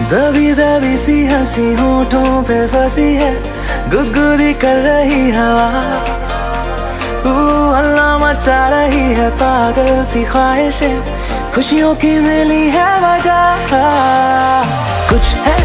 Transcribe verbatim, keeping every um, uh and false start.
दबी दबी सी हंसी होठों पे फंसी है, गुदगुदी कर रही हवा, हल्ला मचा रही है पागल सी ख्वाहिशें, खुशियों की मिली है वजह। कुछ है